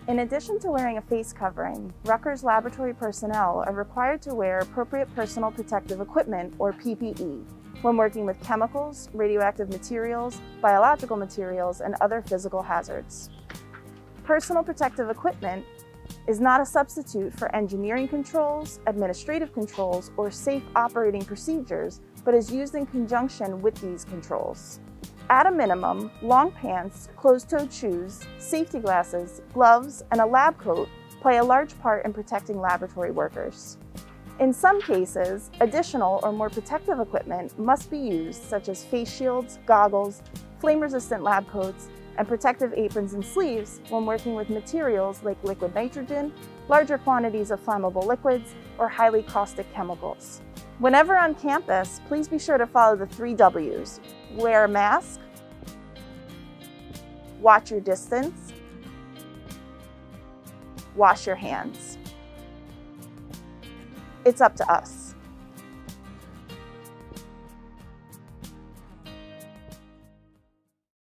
In addition to wearing a face covering, Rutgers laboratory personnel are required to wear appropriate personal protective equipment, or PPE, when working with chemicals, radioactive materials, biological materials, and other physical hazards. Personal protective equipment is not a substitute for engineering controls, administrative controls, or safe operating procedures, but is used in conjunction with these controls. At a minimum, long pants, closed-toed shoes, safety glasses, gloves, and a lab coat play a large part in protecting laboratory workers. In some cases, additional or more protective equipment must be used, such as face shields, goggles, flame-resistant lab coats, and protective aprons and sleeves when working with materials like liquid nitrogen, larger quantities of flammable liquids, or highly caustic chemicals. Whenever on campus, please be sure to follow the 3 W's. Wear a mask, watch your distance, wash your hands. It's up to us.